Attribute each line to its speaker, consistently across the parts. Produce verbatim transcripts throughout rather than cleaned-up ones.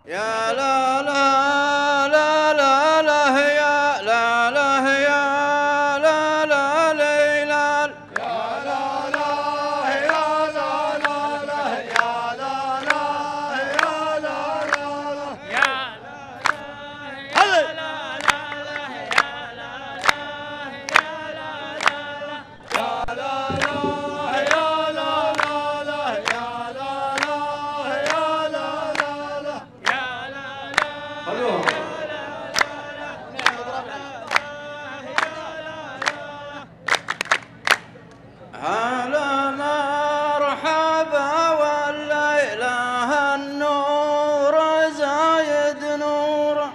Speaker 1: يا لا لا لا لا لا يا لا لا يا لا لا ليلال
Speaker 2: يا لا لا يا لا لا لا يا لا لا يا لا لا لا
Speaker 3: يا لا لا لا لا يا لا لا يا لا لا
Speaker 2: يا لا لا يا لا لا لا يا لا لا يا لا لا لا
Speaker 3: يا لا لا
Speaker 1: هلا مرحبا والليلة النور زايد نور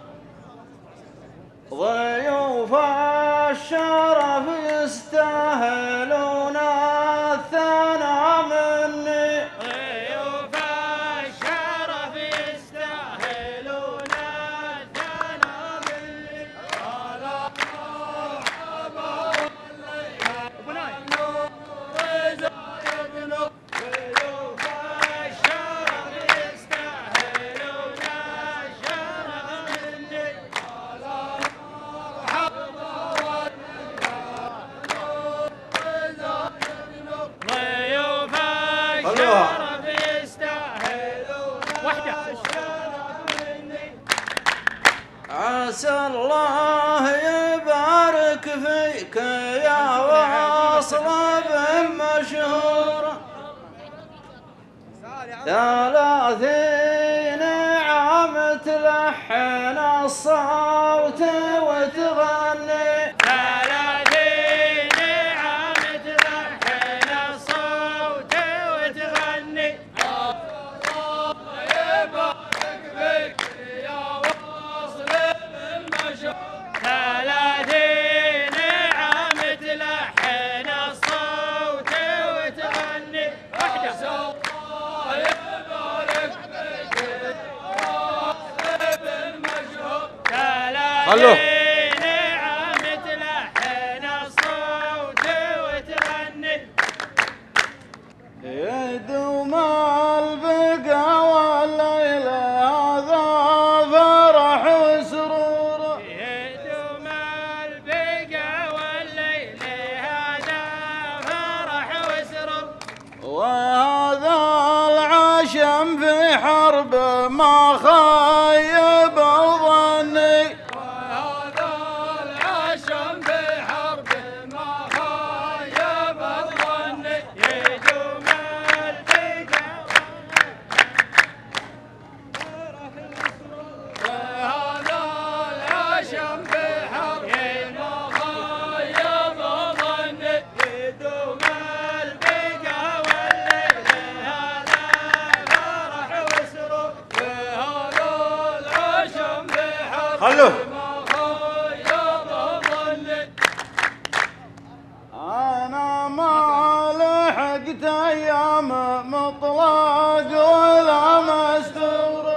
Speaker 1: ضيوف الشرف يستاهلون الثناء مني
Speaker 3: ضيوف الشرف يستاهلون الثناء مني ضيوف الشرف يستاهلون الشرف مني ضيوف الشرف يستاهلون وحده
Speaker 1: عسى الله يبارك فيك يا واصل بن مشهور ثلاثين عام تلحن الصوت وتغني
Speaker 3: ثلاثين عام تلحن الصوت وتغني ثلاثين عام تلحن الصوت وتغني وحده ثلاثين عام تلحن الصوت وتغني
Speaker 1: يدوم البقا والليلة هذا فرح وسرور
Speaker 3: يدوم البقا والليل هذا فرح وسرور
Speaker 1: وهذا العشم في حرب ما خيب ظني
Speaker 2: وهذا العشم في حرب ما خيب الظن
Speaker 3: يدوم البقا
Speaker 2: وهذا العشم في حرب ما خيب الظن
Speaker 3: يدوم البقا والليل هذا فرح وسرور
Speaker 2: وهذا العشم في حرب
Speaker 1: خلوه.
Speaker 2: ما خيب الظن
Speaker 1: أنا ما لحقت أيام مطلق ولا مستور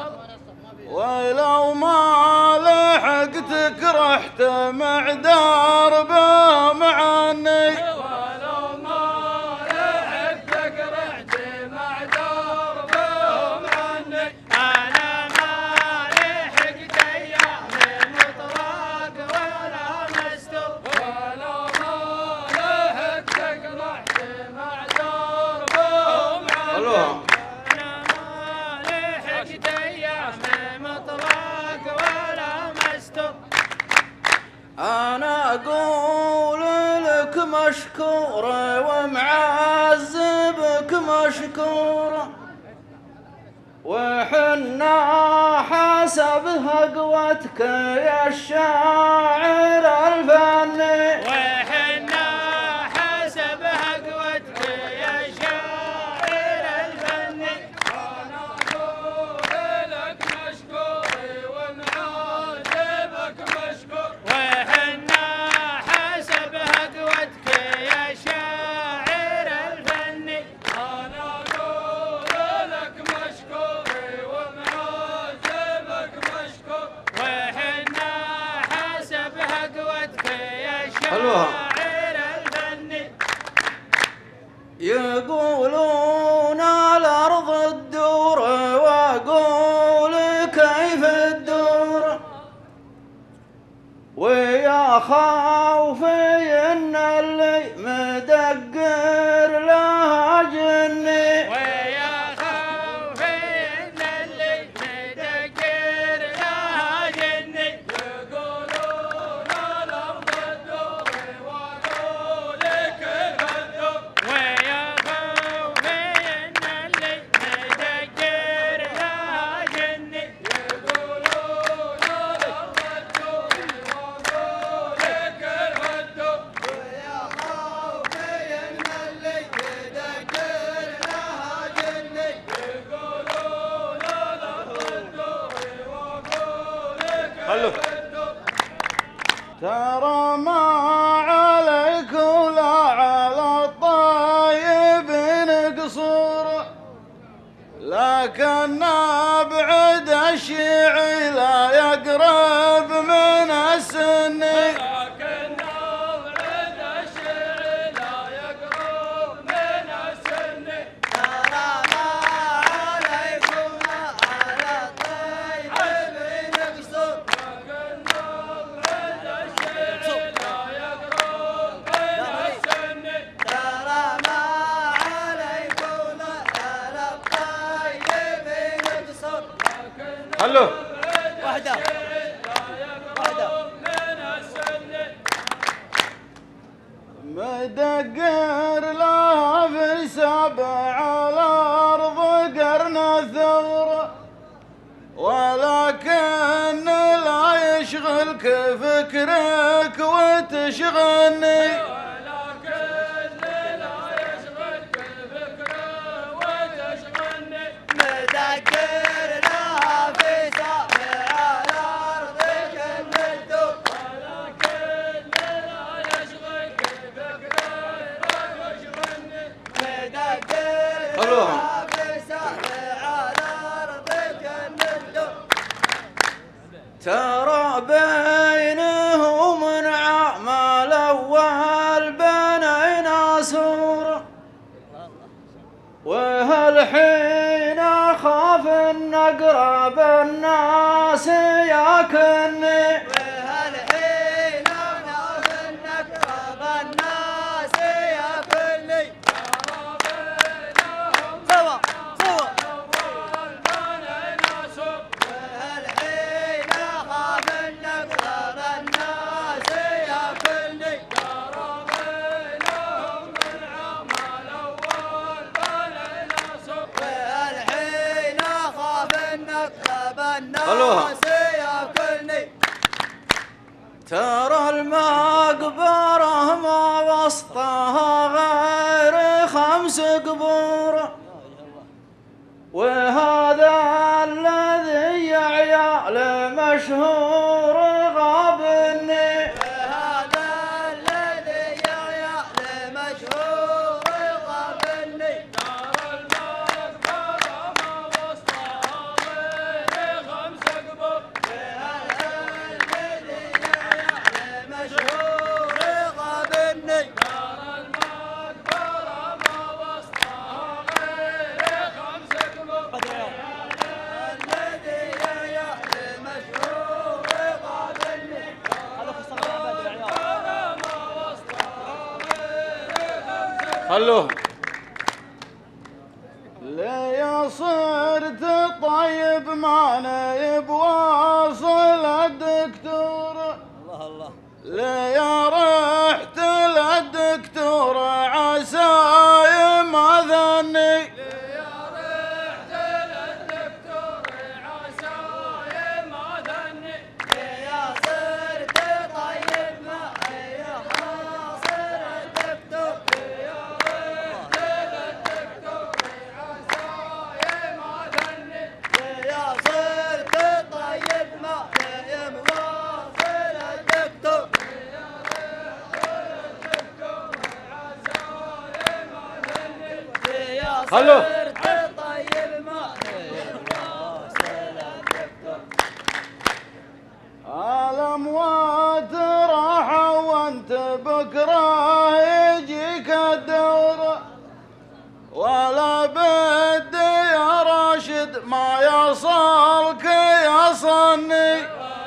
Speaker 1: ولو ما لحقتك رحت مع دربهم عني
Speaker 2: ولو ما لحقتك رحت مع دربهم عني
Speaker 3: أنا ما لحقت أيام مطلق ولا مستور
Speaker 2: ولو ما لحقتك رحت مع دربهم عني
Speaker 1: خلوهم.
Speaker 3: أنا ما لحقت أيام مطلق ولا مستور
Speaker 1: أنا أقول لك مشكور ومعذبك مشكور وحنا حسب هقوتك يا الشاعر الفني
Speaker 3: وحنا حسب هقوتك يا شاعر الفني
Speaker 2: أنا أقول لك مشكور ومعاتبك مشكور
Speaker 3: وحنا حسب هقوتك يا شاعر الفني
Speaker 2: أنا أقول لك مشكور ومعاتبك مشكور
Speaker 3: وحنا حسب هقوتك
Speaker 1: ترى ما عليك ولا على الطيب نقصر، لكن بعد الشيعي لا يقرب من السن. هلو
Speaker 3: واحدة واحدة
Speaker 1: مدقر لها في سبع الأرض قرن الثغر، ولكن لا يشغلك فكرك وتشغلني. ترى بينهم من عام الأول بنينا سور، وهالحين أخاف أن أقرب الناس ياكلني.
Speaker 3: وهالحين أخاف أن أقرب الناس ياكلني. سوا سوا الناس ياكلني.
Speaker 1: ترى المقبرة ما وسطها غير خمس قبور، وهذا الذي يعيا لمشهور غابني.
Speaker 3: وهذا الذي يعيا لمشهور غابني.
Speaker 1: خلوه ليه صرت طيب ما نيب واصل الدكتور.
Speaker 3: الله الله
Speaker 1: ليه رحت للدكتور عساي ما ذني. هلو الأموات راحوا وانت بكره يجيك الدور، ولا بد يا راشد ما يصلك يصلني.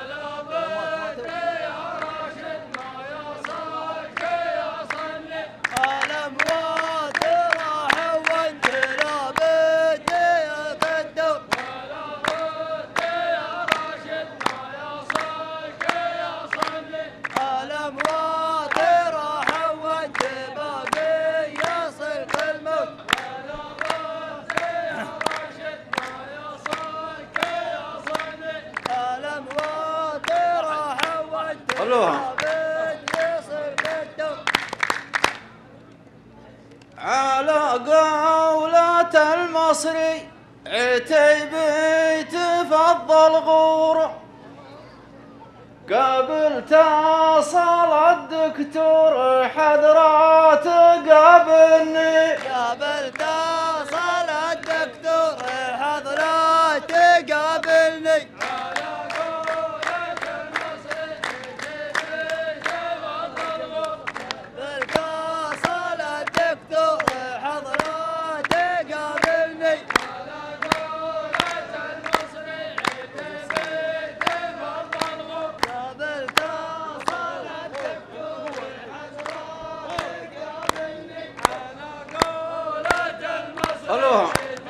Speaker 1: على قولة المصري عتيبي تفضل غور، قبل تصل الدكتور حضرات قابلني
Speaker 2: قبل تصل الدكتور حضرات قابلني بالتصل الدكتور حضرات قابلني
Speaker 1: خلوها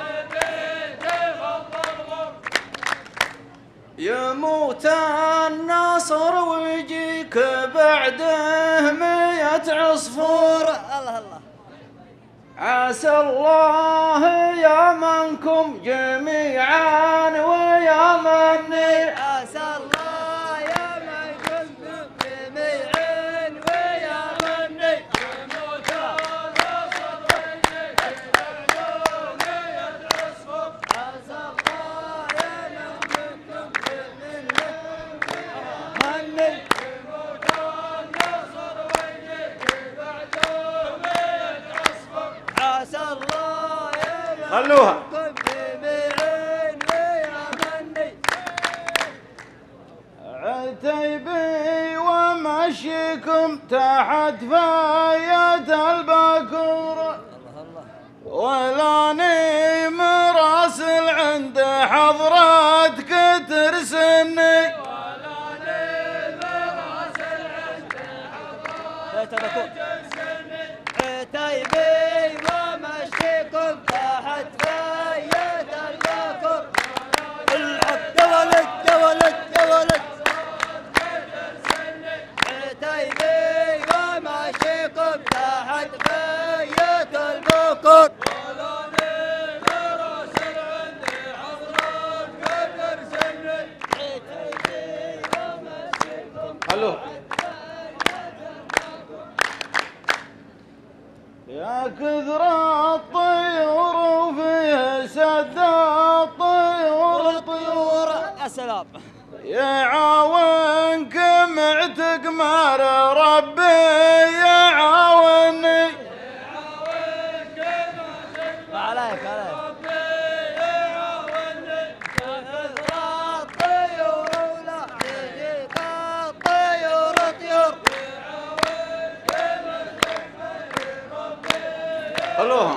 Speaker 1: يموت النصر ويجيك بعده مية عصفور
Speaker 2: الله الله
Speaker 1: عسى الله يامنكم جميعا ويا مني
Speaker 2: عسى الله يا من كنتم جميعا ويا مني يموت النصر ويجيك بعده مية عصفور عسى الله يا من كنتم جميعا مني يموت النصر ويجيك بعده مية عصفور عسى الله يا من
Speaker 1: خلوها
Speaker 2: كنتم جميعا ويا مني
Speaker 1: عتيبي ومشيكم تحت فاية البكور ولاني مراسل عند حضرتك ترسلني
Speaker 2: عتيبي ومشيكم تحت فاية البكور العب يا ولد يا ولد يا ولد عتيبي ومشيكم تحت فاية البكور
Speaker 1: الو يا كثر الطيور وفيه سد الطيور طيور
Speaker 2: يا سلام
Speaker 1: يعاونك معتق مر ربي يعاوني
Speaker 2: عليك عليك الطيور ولا تجيك الطيور طيور
Speaker 1: خلوها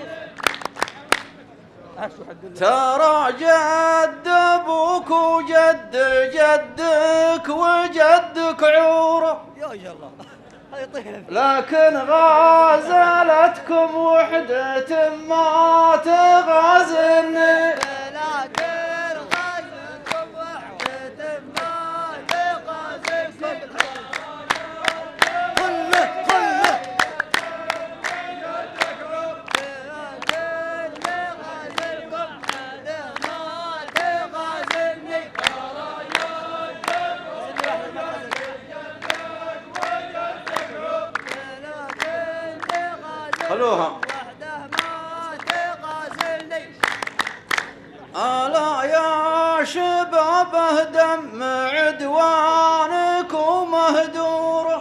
Speaker 1: ترى جد ابوك وجد جدك وجدك عوره
Speaker 2: يا الله هذه طيب
Speaker 1: لكن غازلتكم وحدة ما تغازلني
Speaker 2: لكن غازلكم وحدة ما تغازلكم خله خله
Speaker 1: خلوها
Speaker 2: وحده ما تغازلني
Speaker 1: ألا يا شباب اهدم عدوانك ومهدوره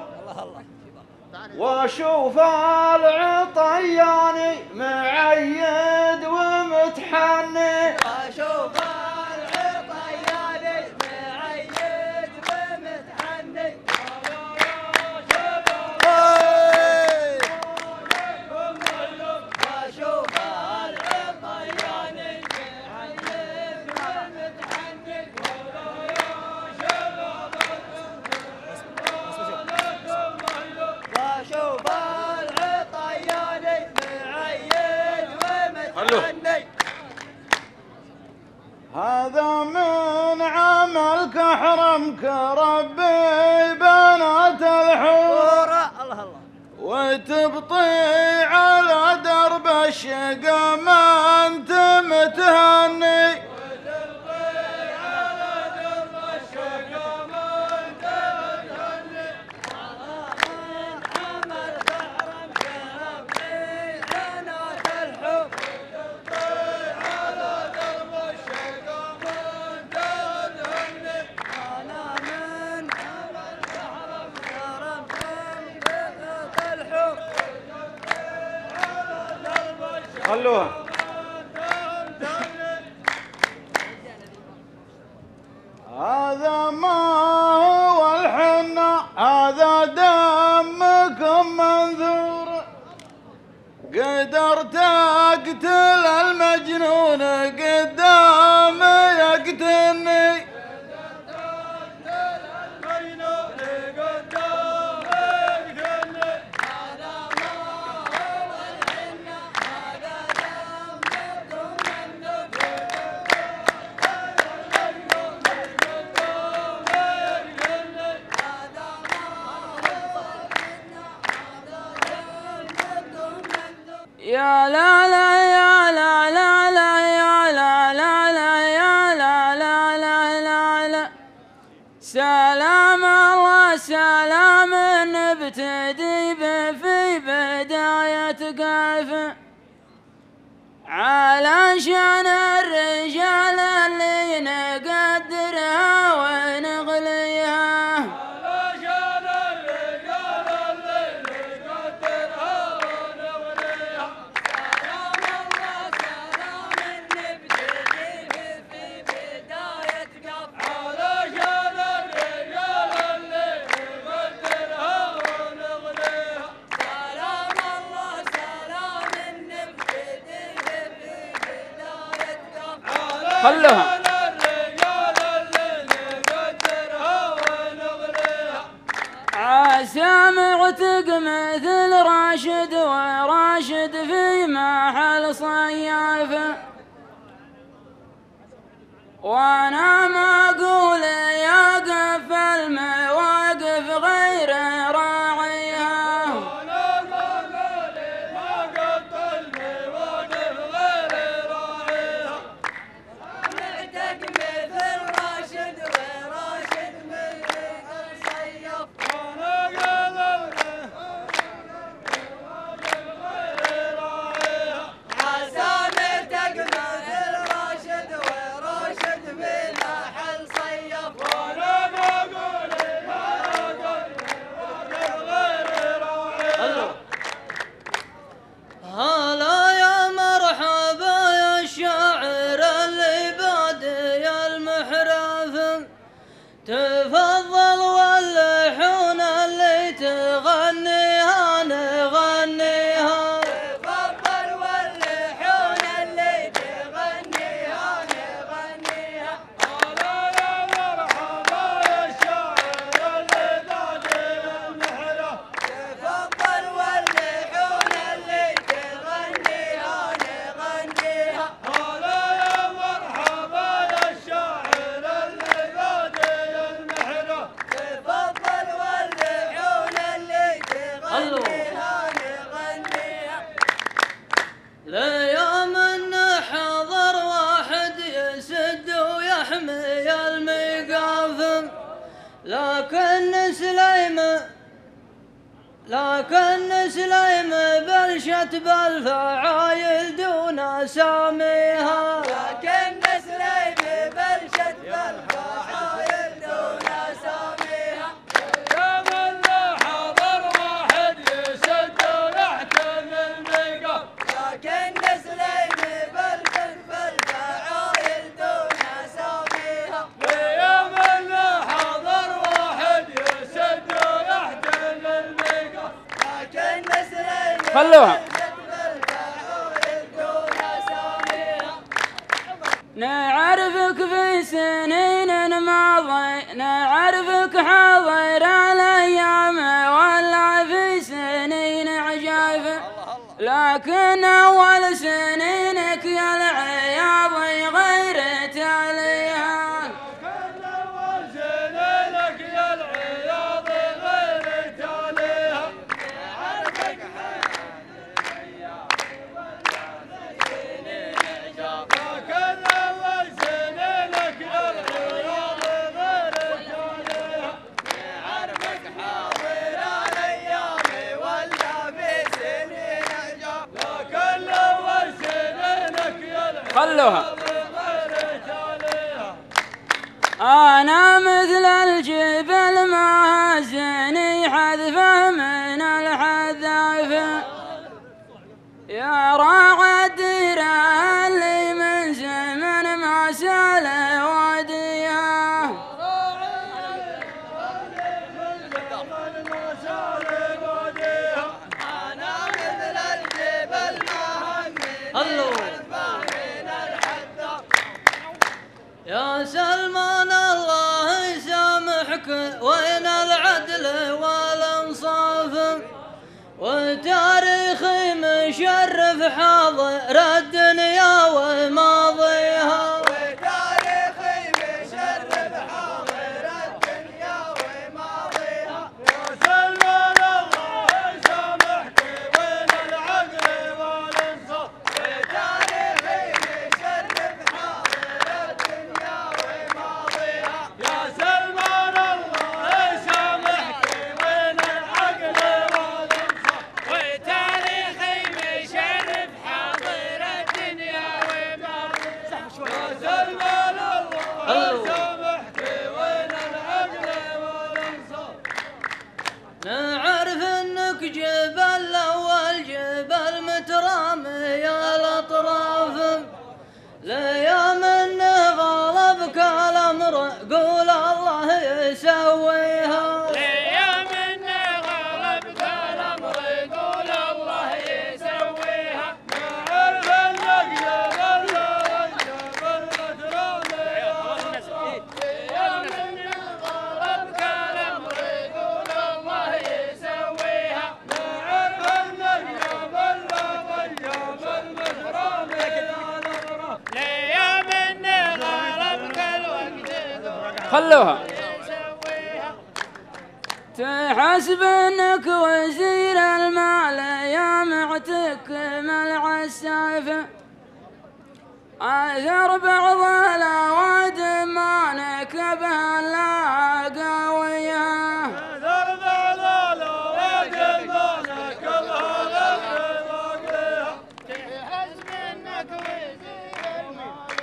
Speaker 1: واشوف العطياني معيد ومتحني
Speaker 2: اشوف العطياني معيد ومتحني واشوف العطياني معيد ومتحني واشوف العطياني معيد ومتحني
Speaker 1: هذا من عملك حرمك ربي بنات الحور
Speaker 2: الله الله
Speaker 1: وتبطي على درب الشقا ما انت متهني خلوها.
Speaker 2: هذا ما هو الحنة هذا دمكم منذور قدرت اقتل المجنون قدامي يقتلني
Speaker 3: يا لا لا يا لا لا لا يا لا لا لا يا لا لا لا لا لا سلام الله سلام نبتدي في بداية قافة علشان الرجال اللي نقدرها ونغليها خلوها. عسى معتق مثل راشد وراشد في محل صيافه وانا ما اقول يا قف المواقف غير راعيها تفضل واللحون اللي تغنيها نغنيها تفضل واللحون اللي تغنيها نغنيها
Speaker 2: هلا يا مرحبا يا الشاعر اللي بادي المحرة
Speaker 3: تفضل واللحون اللي تغنيها نغنيها
Speaker 2: هلا يا مرحبا يا الشاعر اللي بادي المحرة
Speaker 3: تفضل واللحون اللي تغنيها نغنيها ليوم نحضر واحد يسد ويحمي الميقاف لكن سليم لكن سليم بلشت بالفعايل دون ساميها لكن سليم بلشت بالفعايل دون ساميها
Speaker 2: يا من حضر واحد يسد ويحتم الميقاف
Speaker 3: لكن سليم بلشت بالفعايل دون ساميها
Speaker 2: يا من حضر واحد يسد ويحتم الميقاف
Speaker 3: لكن سليم
Speaker 1: خلوها. نعرفك في سنين ماضي نعرفك حاضر الايام ولا في سنين عجايفه لكن اول سنينك يا العياضي غير تاليها
Speaker 2: لكن اول سنينك يا العياض غير تاليها لكن اول سنينك يا العياض غير تاليها
Speaker 3: عرفك حاضر الايام ولا في سنين عجاف
Speaker 2: لكن اول سنينك يا العياض
Speaker 1: خلوها.
Speaker 2: غير تاليها
Speaker 3: أنا مثل الجبل ما هزني حذفه من الحذافة يا راعدي
Speaker 1: يا سلمان الله يسامحك وين العدل والانصاف وتاريخي مشرف حاضر الدنيا وماضيها
Speaker 2: وتاريخي مشرف حاضر الدنيا وماضيها يا سلمان الله يسامحك وين العقل والانصاف وتاريخي مشرف حاضر الدنيا وماضيها يا سلمان الله يسامحك وين العقل والانصاف وتاريخي مشرف حاضر الدنيا وماضيها يا سلمان الله يسامحك وين العقل والانصاف
Speaker 1: نعرف انك جبل اول جبل مترامي الاطراف ليام انه غلبك الامر قول الله يسويها
Speaker 2: ليام انه غلبك الامر قول الله يسويها نعرف انك جبل جبل مترامي ليام انه غلبك الامر قول الله يسويها نعرف انك جبل جبل مترامي ليام انه غلبك الوقت
Speaker 3: خلوها
Speaker 2: يسويها
Speaker 3: تحسب انك وزير المال يا معتك ملع السيف اثر بعض الاواد ما نكبها الا قويه
Speaker 2: ذرب على الوادي مالك بهذا الواقعها تحسب انك وزير المال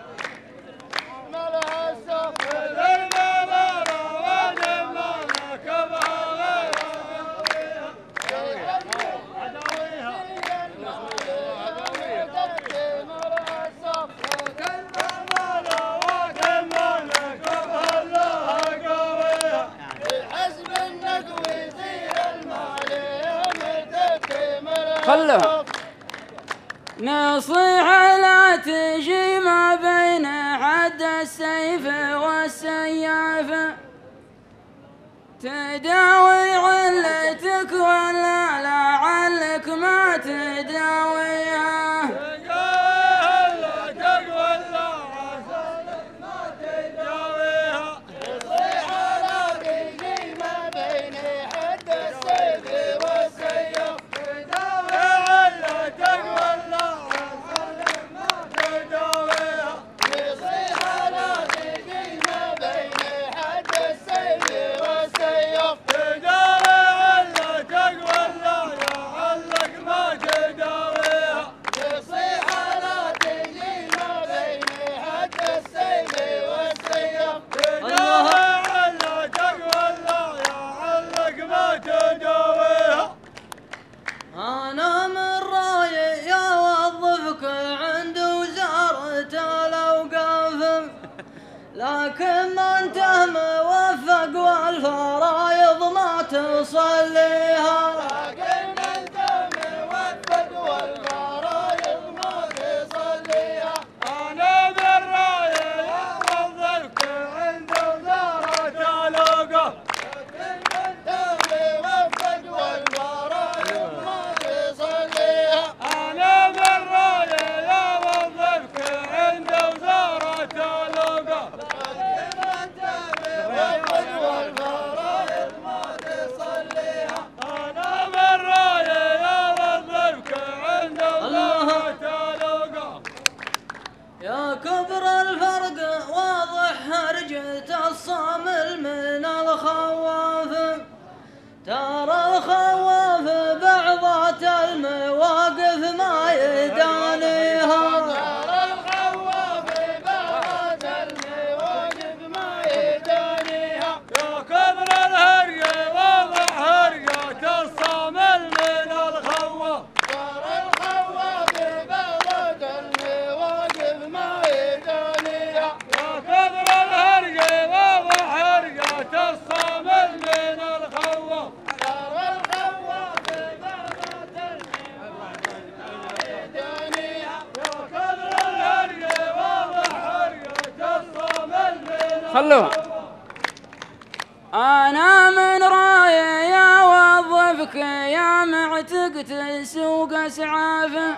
Speaker 2: ملها السف ذرب على الوادي مالك بهذا الواقعها عدويها ملها السف ذرب على الوادي مالك بهذا قويها تحسب انك وزير المال يا مدك ملها
Speaker 3: خلوها نصيحة لا تجي ما بين حد السيف والسياف تداوي علتك ولا لعلك ما تداويها
Speaker 1: أنا من رايي أوظفك عند وزارة الأوقاف لكن ما أنت موفق والفرايض ما تصليها
Speaker 2: لكن أنت موفق والفرايض ما تصليها أنا من رايي أوظفك عند وزارة الأوقاف لكن أنت موفق والفرايض ما تصليها أنا من رايي أوظفك عند وزارة الأوقاف لكن أنت
Speaker 3: خلوها. أنا من رايي أوظفك يا معتق تسوق إسعاف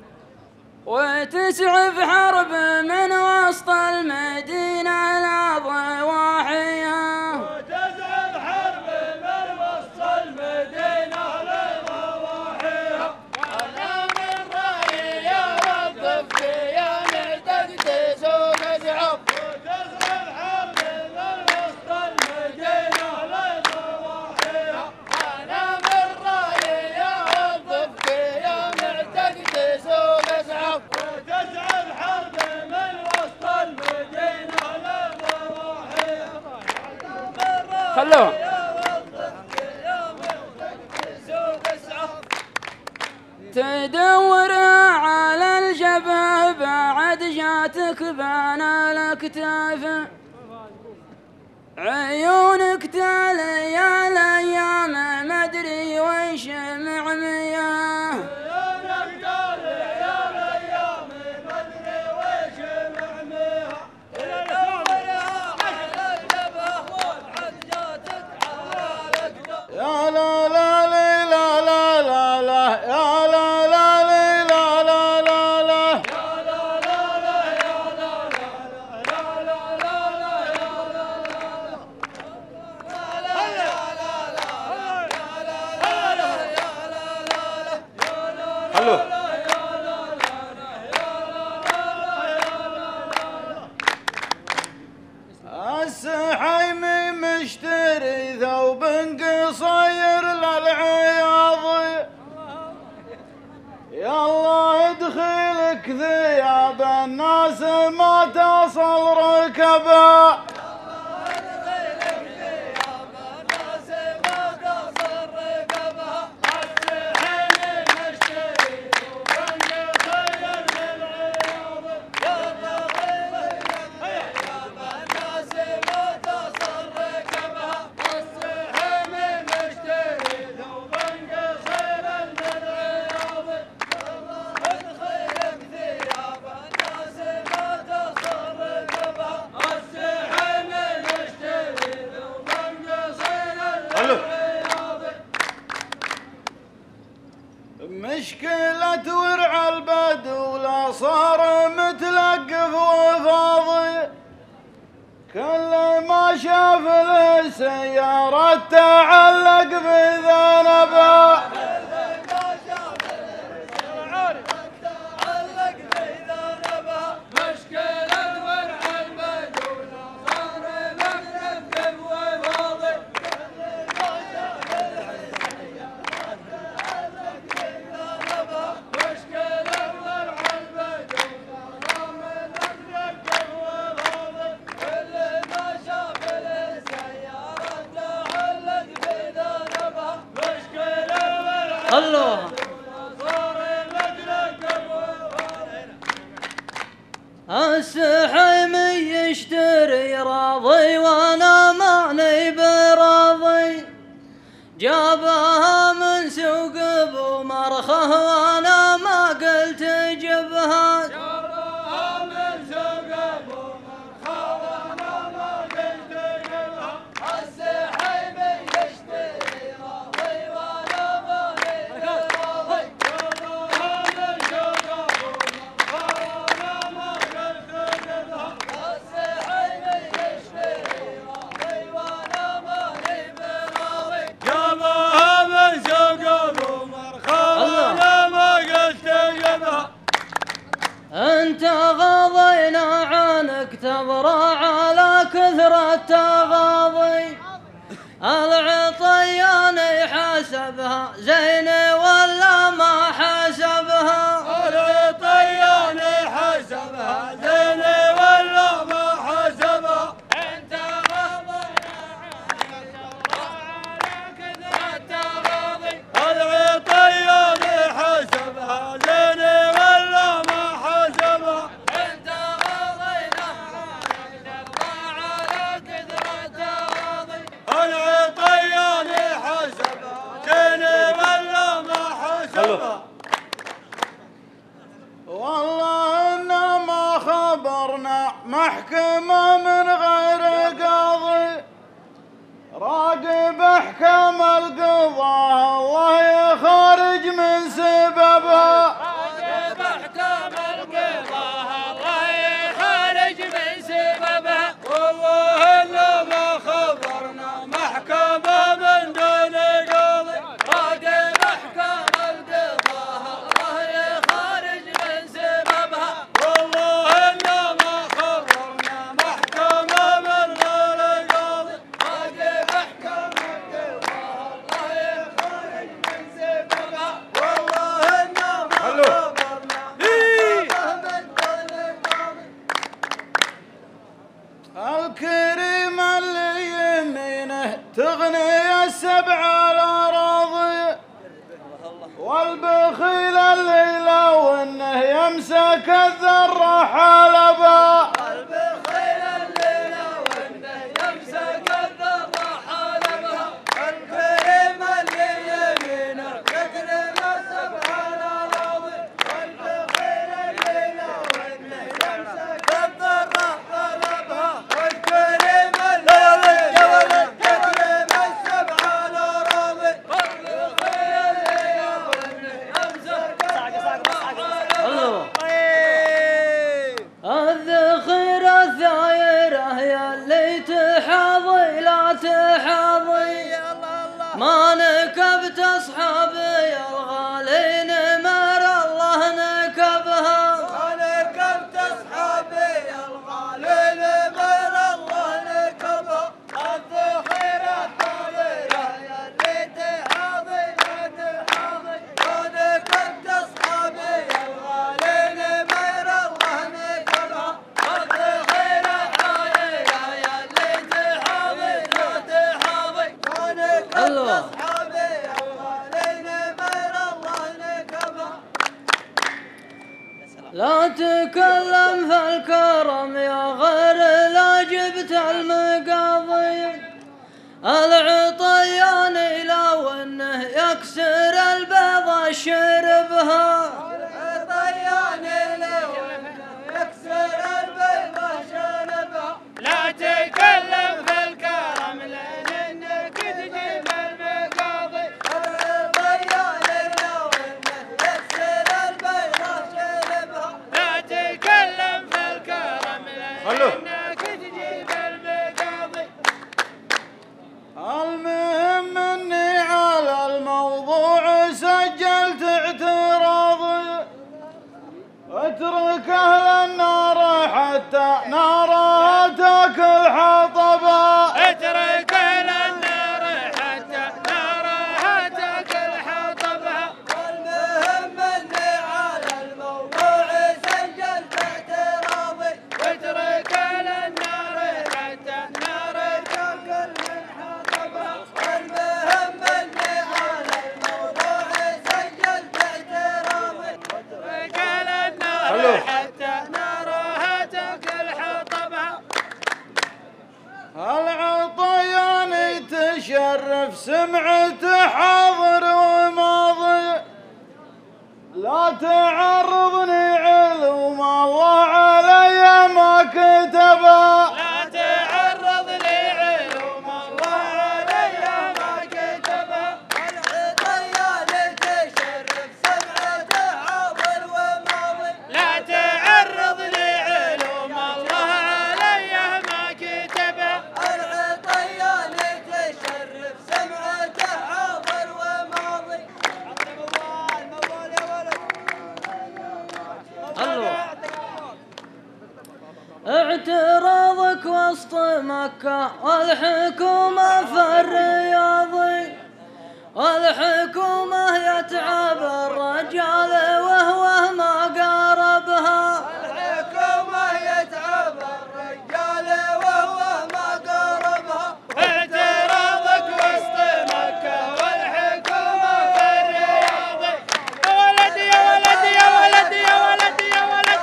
Speaker 3: وتسعف حرب من وسط المدينة لا ضواحيها.
Speaker 2: وتسعف حرب من وسط المدينة لا ضواحيها. أنا من رأيي أوظفك يا معتق تسوق إسعاف وتسعف حرب من وسط المدينة لا ضواحيها. أنا من رأيي أوظفك يا معتق تسوق إسعاف وتسعف حرب من وسط المدينة لا ضواحيها.
Speaker 3: خلوها. تدورها على الجبهة بعد جاتك بين الأكتاف عيونك تالي الأيام مدري وش معمياه.
Speaker 1: يا لا لا لا لا لا لا لا يا لا لا لا لا لا لا لا
Speaker 2: يا لا لا لا يا لا لا لا لا لا لا يا لا لا لا
Speaker 1: حلو. السحيمي مشتري ثوب قصير للعياض يلا ادخلك ثياب الناس ما تصل ركبها. مشكلة ورع البدو لا صار متلقف وفاضي كل ما شاف السيارة تعلق بذنبها.
Speaker 3: خلوها. السحيمي يشتري راضي وانا ماني براضي جابها من سوق ابو مرخه وانا ما قلت جبها. انت غضينا عنك تضرع على كثرة تغاضي العطيان يحاسبها زين ولا ما حاسبها.
Speaker 2: العطيان يحاسبها زين ولا ما حاسبها. انت غضينا عنك تضرع على كثرة تغاضي العطيان يحاسبها زين ولا ما حاسبها. انت غضينا عنك تضرع على كثرة تغاضي العطيان يحاسبها زين ولا ما حاسبها. والله إنا ما خبرنا محكمة من غير
Speaker 1: راقب احكام القضاء الله يخرج من سببها.
Speaker 3: راقب احكام القضاء الله يخرج من سببها.
Speaker 1: والله الا ما خبرنا محكمة من دون قاضي.
Speaker 3: راقب احكام القضاء الله يخرج من سببها.
Speaker 1: والله الا ما خبرنا محكمة من غير قاضي.
Speaker 3: راقب احكام القضاء الله يخرج من سببها.
Speaker 1: والله الا ما
Speaker 2: هلو.
Speaker 1: خبرنا
Speaker 3: إيه.
Speaker 1: محكمة من دون قاضي. الكريم اللي يمينه تغني السبع الاراضي، والبخيل اللي لو انه يمسك الذره حلبا.
Speaker 3: البخيل اللي لو انه يمسك الذره حلبها.
Speaker 1: الكريم اللي يمينه يكرم السبع الاراضي، والبخيل اللي لو انه يمسك الذره حلبها. والكريم اللي يمينه يكرم السبع الاراضي، والبخيل اللي لو انه يمسك الذره حلبها.
Speaker 3: الذخيرة الثايرة يا اللي تحاضي لا تحاضي. ما نكبت اصحابي الغالين مر الله نكبها.
Speaker 1: أنا كنت أصحابي الغالين مر الله نكبها. الذخيرة الثايرة يا اللي تحاضي لا تحاضي. أنا كنت أصحابي الغالين مر الله نكبها. الذخيرة الثايرة يا اللي تحاضي لا تحاضي. أنا كنت
Speaker 3: الله.
Speaker 1: أصحابي الغالين مر الله نكبها.
Speaker 3: لا تكلم في الكرم يا غير لا جبت المقاضي. العطيان لو انه يكسر البيضة شربها.
Speaker 1: الطيان لو يكسر البيضة شربها.
Speaker 3: لا تكلم في الكرم لانك تجيب المقاضي.
Speaker 1: الطيان لو يكسر البيضة شربها.
Speaker 3: لا تكلم في الكرم
Speaker 2: هلو.
Speaker 3: لانك تجيب المقاضي.
Speaker 1: المهم اني على الموضوع سجلت اعتراضي. اترك اهل النار حتى نارها تاكل حطبا.
Speaker 3: اترك للنار حتى نارها تاكل حطبها.
Speaker 1: المهم اني على الموضوع سجلت اعتراضي.
Speaker 3: اترك للنار حتى النار
Speaker 1: تاكل من حطبها. المهم اني على الموضوع سجلت اعتراضي.
Speaker 3: اترك للنار
Speaker 2: هلو.
Speaker 3: حتى نارها تاكل حطبها.
Speaker 1: العطياني تشرف سمعته حاضر وماضي. لا تعرضني علوم الله علي ما كتبا.
Speaker 3: لا تعرض لي علوم الله علي ما كتبها.
Speaker 1: العطياني تشرف سمعته حاضر وماضي.
Speaker 3: لا تعرض لي علوم الله علي ما كتبها.
Speaker 1: العطياني تشرف سمعته حاضر وماضي.
Speaker 3: الله. اعتراضك وسط مكة والحكومة في الرياض. والحكومة يتعب الرجال وهو ما قاربها.
Speaker 1: الحكومة يتعب الرجال وهو ما قربها.
Speaker 3: اعتراضك وسط مكة والحكومة في الرياض. يا ولد يا ولد يا ولد يا ولد يا ولد.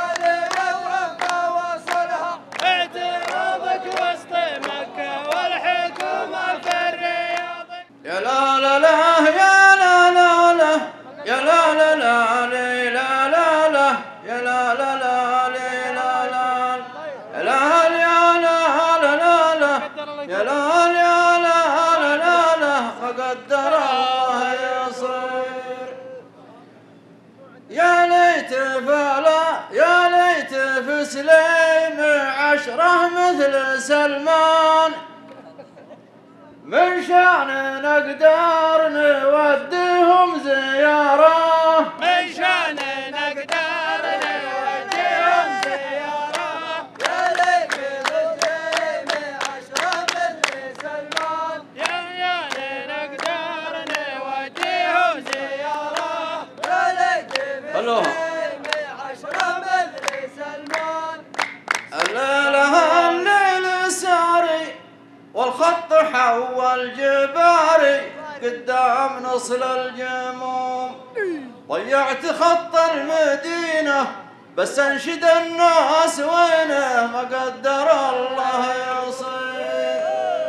Speaker 1: وصلها.
Speaker 3: اعتراضك وسط مكة والحكومة في الرياض.
Speaker 1: يا لا لا لا يا لا لا لا يا لا لا لا لي لا لا لا يا لا لا لا لي لا لا يا لا يا لا لا لا لا يا لا يا لا فلا يا ليت في سليم عشرة مثل سلمان، من شان نقدر نوديهم زيارة،
Speaker 2: من شان نقدر نوديهم زيارة، يا ليت في عشرة مثل سلمان، يا يا نقدر نوديهم زيارة، يا ليت في عشرة مثل سلمان.
Speaker 1: الليلة الليل ساري والخط حول جباري قدام نصل الجموم، ضيعت خط المدينة بس انشد الناس وينه ما قدر الله يصير.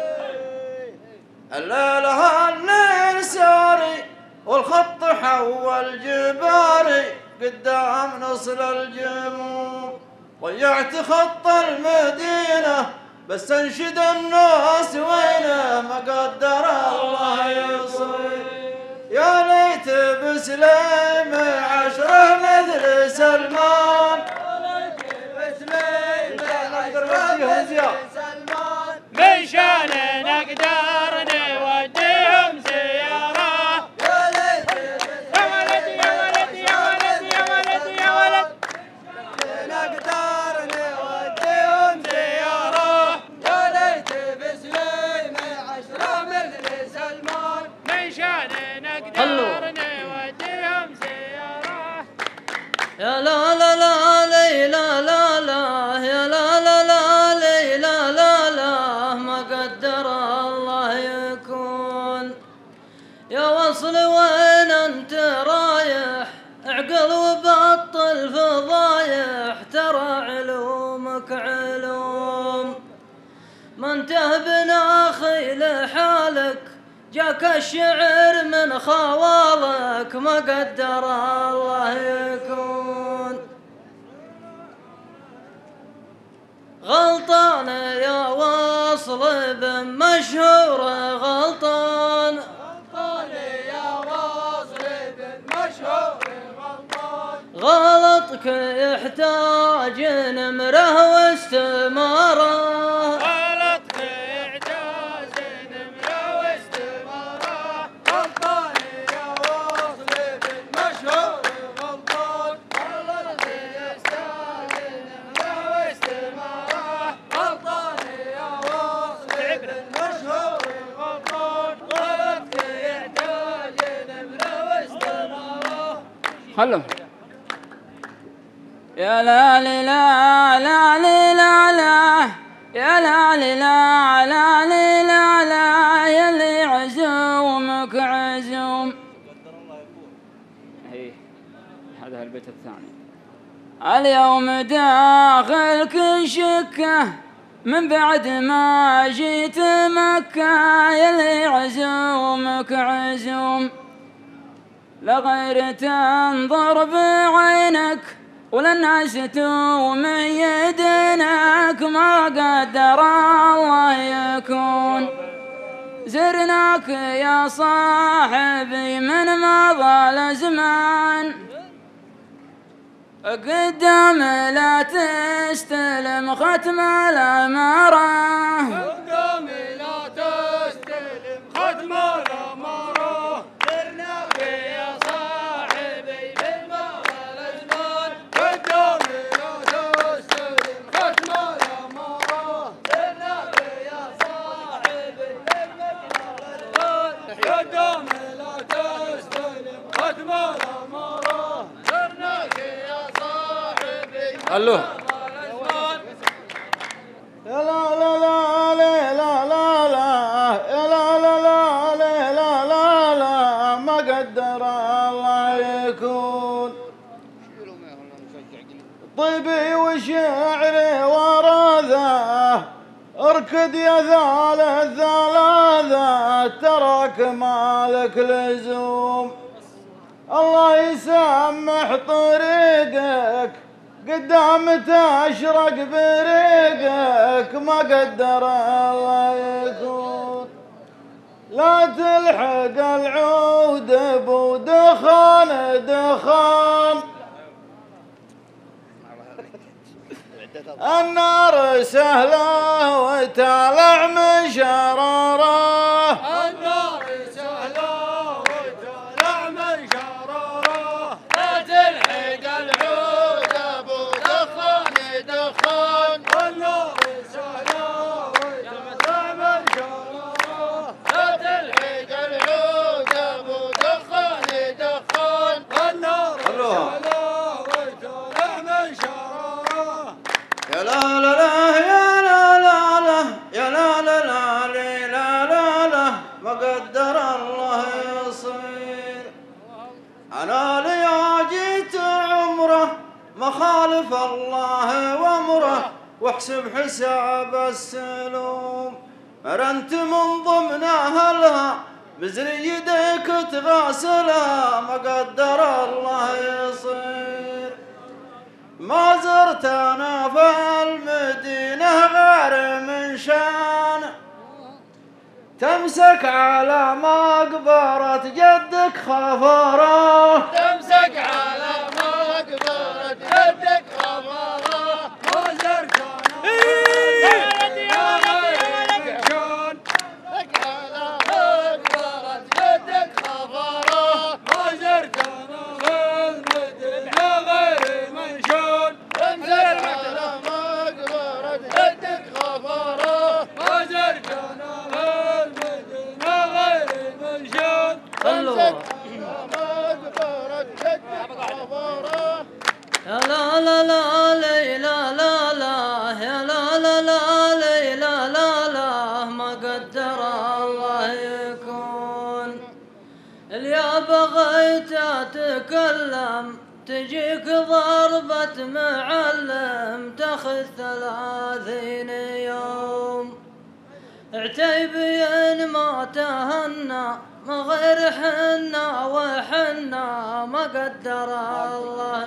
Speaker 1: الليلة الليل ساري والخط حول جباري قدام نصل الجموم، ضيعت خط المدينة بس انشد الناس وينه ما قدر الله يصير. يا ليت بسليم عشرة مثل سلمان،
Speaker 2: يا ليت بسليم عشرة مثل سلمان، من شان نقدر نوديهم زيارة، يا ليت يا ولد يا ولد يا ولد يا ولد يا ولد نقدر نوديهم زيارة، يا ليت بسليم عشرة مثل سلمان، من شان نقدر نوديهم زيارة.
Speaker 3: يا لا لا لا لي لا لا لا يا لا لا لا لي لا لا لا ما قدر الله يكون. يا وصل وين انت رايح عقل وبطل فضايح، ترى علومك علوم ما انته بناخي لحالك، جاك الشعر من خوالك ما قدر الله يكون. غلطان يا وصل بن مشهور غلطان،
Speaker 2: غلطان يا واصل بن مشهور غلطان،
Speaker 3: غلطك يحتاج نمره واستماره،
Speaker 2: غلطك إعجاز نمرة واستمارة، غلطان يا واصل بن مشهور غلطان، غلطك يحتاج نمرة واستمارة، غلطان يا واصل بن مشهور غلطان، غلطك يحتاج نمرة واستمارة.
Speaker 3: خلهم. يا لا لا لا لا لا لا يا لا لا لا لا لا لا يا اللي عزومك عزوم. هي هذا البيت الثاني. اليوم داخلك شكه من بعد ما جيت مكة، يا اللي عزومك عزوم لغير تنظر بعينك وللناس توم يدينك، ما قدر الله يكون. زرناك يا صاحبي من مضى الزمان، قدام لا تستلم ختم الأمارة،
Speaker 2: قدامي لا تستلم ختم الأمارة، زرناك يا صاحبي بالمرة الأزمان، قدامي لا تستلم ختم الأمارة، زرناك يا صاحبي بالمرة الأزمان، قدامي لا تستلم ختم الأمارة، زرناك يا صاحبي
Speaker 1: الله.
Speaker 2: يا لا لا لا لا لا لا لا يا لا لا لا لا لا لا لا ما قدر الله يكون. طيبي وشعري ورثه اركض يا ثالث ثلاثة، تراك مالك لزوم. الله يسمح طريقك قدام تشرق بريقك، ما قدر الله يكون. لا تلحق العود بودخان دخان،
Speaker 1: النار سهلة وتطلع من شراره،
Speaker 2: النار سهلة وتطلع من شراره، لا تلحق العود ابو دخان يدخن، والنار سهلة وتطلع من شراره، لا تلحق العود ابو دخان يدخن، والنار سهلة وتطلع من شراره.
Speaker 1: يا لا لا لا يا لا لا لا يا لا لا لا لي لا لا لا ما قدر الله يصير. أنا ليا جيت عمره ما خالف الله وامره، واحسب حساب السلوم مرنت من ضمن أهلها، بزر يديك تغاسلها ما قدر الله يصير. ما زرت أنا في المدينة غير من شان تمسك على مقبرة جدك خفرة،
Speaker 2: تمسك على مقبرة جدك خفرة، ما زرت أنا يا غير شلون تمسك على مقبرة جدك خفرة، ما زرت أنا في المدينة غير منشون، تمسك على مقبرة جدك خفرة، ما زرت أنا في المدينة غير منشون، تمسك على مقبرة جدك خفرة.
Speaker 3: يا لا لا لا لي لا لا لا يا لا لا لا لي لا لا لا ما قدر الله يكون. اليا بغيت اتكلم تجيك ضربة معلم تاخذ ثلاثين يوم، عتيبين ما تهنى ما غير حنا وحنا ما قدر الله.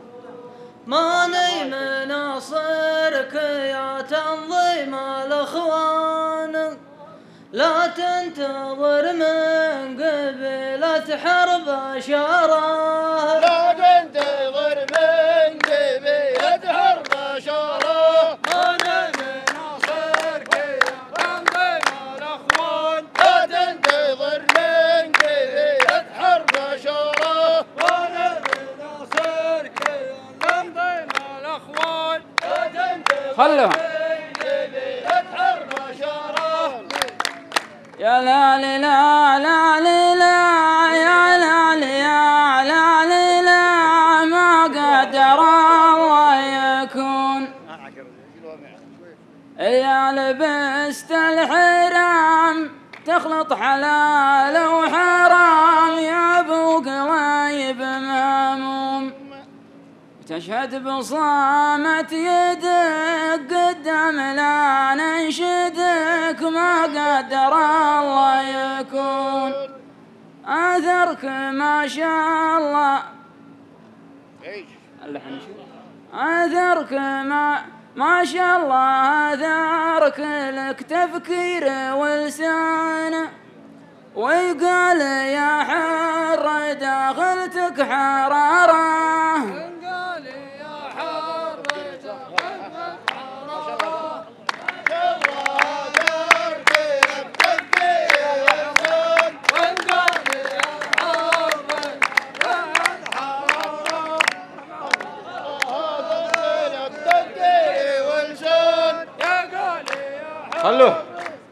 Speaker 3: ماني مناصرك يا تنظيم الاخوان، لا تنتظر من قبيلة حرب شاره،
Speaker 2: لا تنتظر من قبيلة حرب شاره، ماني مناصرك يا تنظيم الاخوان، لا تنتظر من قبيلة حرب شاره، ماني مناصرك يا تنظيم الاخوان، لا تنتظر
Speaker 3: خلهم
Speaker 2: من قبيلة حرب شاره.
Speaker 3: يا لا لا لا لا لا يا لا لا لا لا لا ما قدر الله يكون. يا لبست الحرام تخلط حلال وحرام، يا ابو قليب مهموم تشهد بصامت يدك قدام لا ننشدك ما قدر الله يكون. اثرك ما شاء الله اللحن شو اثرك ما ما شاء الله اثرك لك تفكير ولسان، ويقال يا حر داخلتك حراره،
Speaker 1: خلوه.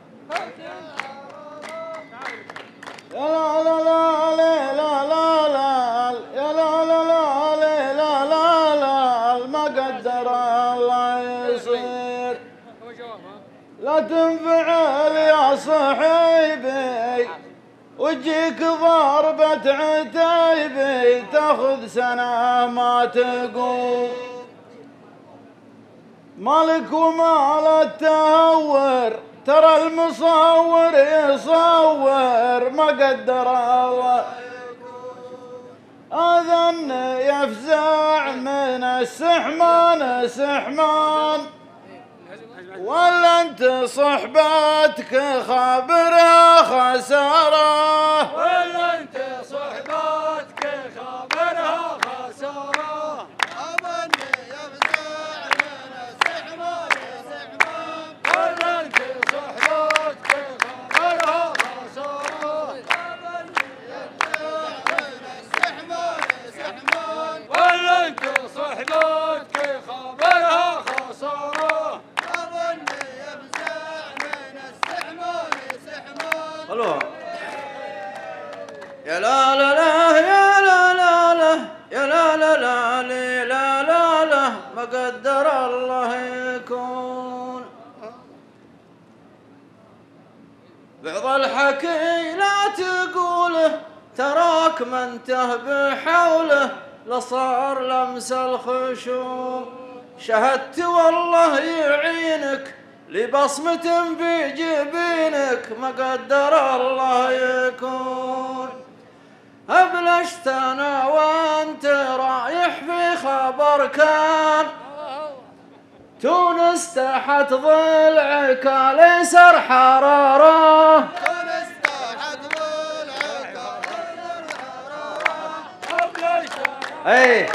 Speaker 1: يا لا لا لا لا لا لا يا لا لا لا لا لا لا ما قدر الله يصير. لا تنفعل يا صحيبي وتجيك ضربة عتيبي تاخذ سنة ما تقوم، مالك ومال التهور ترى المصور يصور ما قدر الله. أذن يفزع من السحمان سحمان، ولا انت صحبتك خابرها خسارة،
Speaker 2: ولا انت صحبتك خابرها خسارة. أظن يفزع من السحمان ولا انت صحبتك خبرها خسارة ولا انت صحبتك خبرها خسارة
Speaker 1: أظني يفزع من السحمان سحمان. الله يا لا لا لا يا لا لا لا يا لا لا لا لي لا لا لا ما قدر الله يكون. بعض الحكي لا تقوله تراك ما انته بحوله لصار لمس الخشوم. شهدت والله يعينك لبصمة بجبينك ما قدر الله يكون. أبلشت أنا وأنت رايح في خبر كان تونس تحت ضلعك اليسر حرارة. تونس تحت ضلعك اليسر حرارة. أي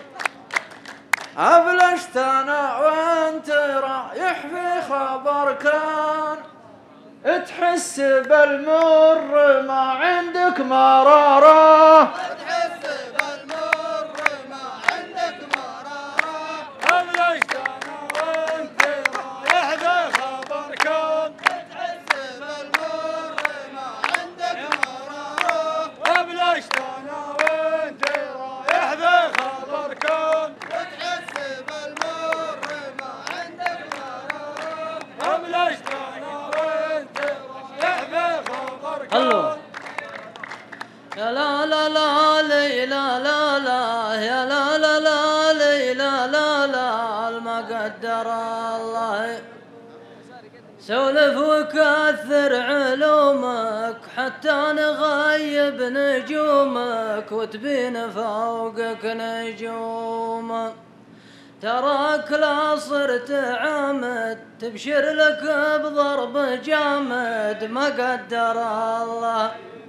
Speaker 1: أبلشت أنا وأنت رايح في خبر كان تحس بالمر ما عندك مرارة. تحس بالمر ما عندك مرارة.
Speaker 2: أبلشت أنا وأنت رايح ذا خبر كان
Speaker 1: تحس بالمر ما عندك مرارة.
Speaker 2: أبلشت أنا وأنت رايح ذا خبر كان
Speaker 1: تحس بالمر ما عندك مرارة.
Speaker 2: أبلشت أنا وأنت رايح ذا خبر كان.
Speaker 3: الله يا لا لا لا لي لا لا لا يا لا لا لا لي لا لا لا ما قدر الله. سولف وكثر علومك حتى نغيب نجومك وتبين فوقك نجوم. تراك لا صرت عامد تبشر لك بضرب جامد ما قدر الله.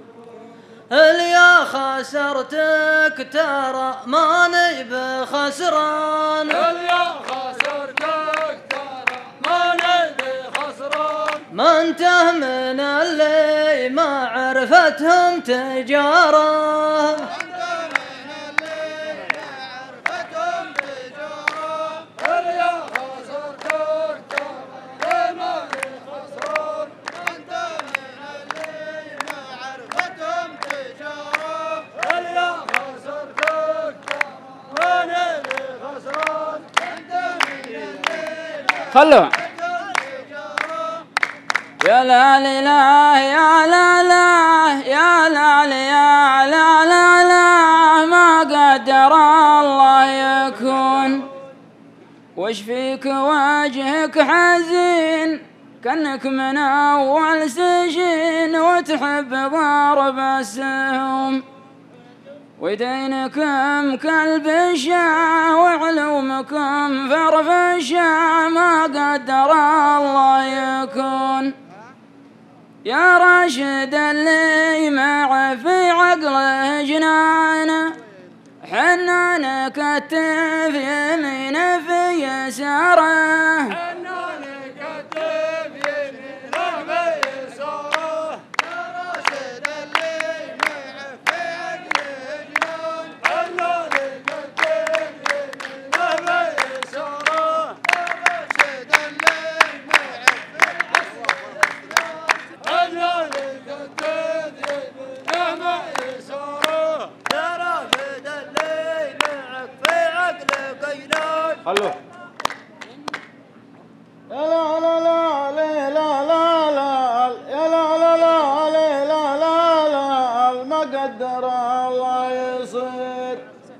Speaker 3: اليا خسرتك ترى ماني بخسران.
Speaker 2: اليا خسرتك ترى ماني بخسران.
Speaker 3: ما انته من اللي ما عرفتهم تجاره. خلوا يا لا لا يا لا لا يا لا يا لا لا لا ما قدر الله يكون. وش فيك وجهك حزين كأنك من أول سجين وتحب ضرب السهم ودينكم كلب شاه وعلومكم فرفشاه ما قدر الله يكون. يا راشد اللي معه في عقله جنانه حنان كتف يمينه في يساره.
Speaker 1: الو يا لا لا لا لا لا لا يا لا لا لا لا لا لا ما قدر الله يصير.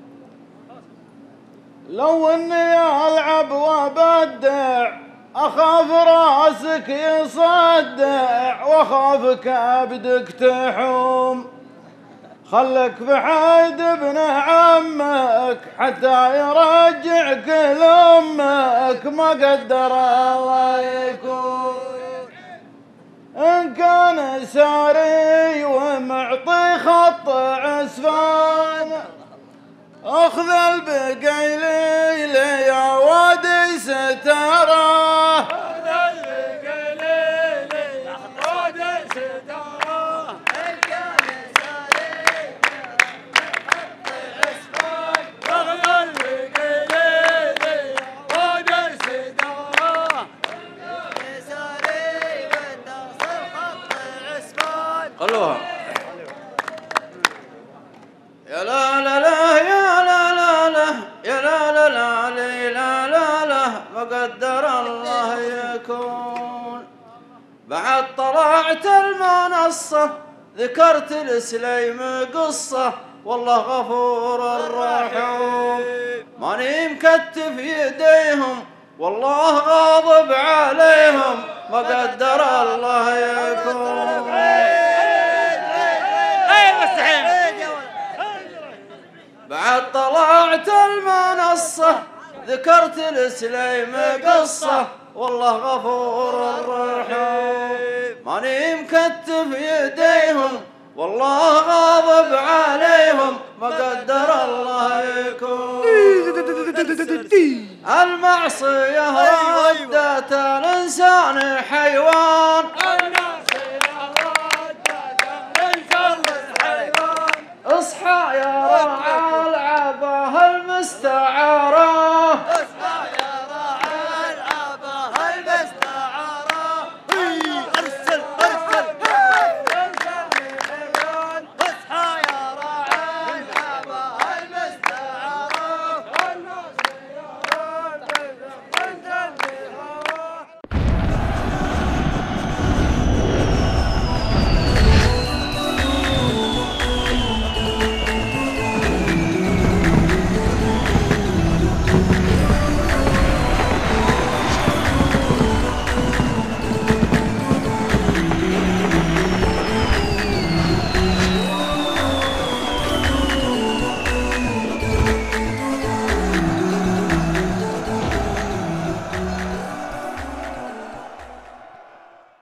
Speaker 1: لو اني العب وابدع اخاف راسك يصدع واخاف كبدك تحوم. خلك بحيد ابن عمك حتى يرجعك لامك ما قدر الله يكون. ان كان ساري ومعطي خط عسفان اخذ البقيلي لي يا وادي ستاره. خلوها. يا لا لا لا يا لا لا لا يا لا لا لا لا لا لا ما قدر الله يكون. بعد طلعت المنصة ذكرت لسليم قصة والله غفور الرحيم. ماني مكتف يديهم والله غاضب عليهم ما قدر الله يكون. بعد طلعت المنصة ذكرت لسليم قصة والله غفور الرحيم. ماني مكتف يديهم والله غاضب عليهم ما قدر الله يكون. المعصية ردت الإنسان حيوان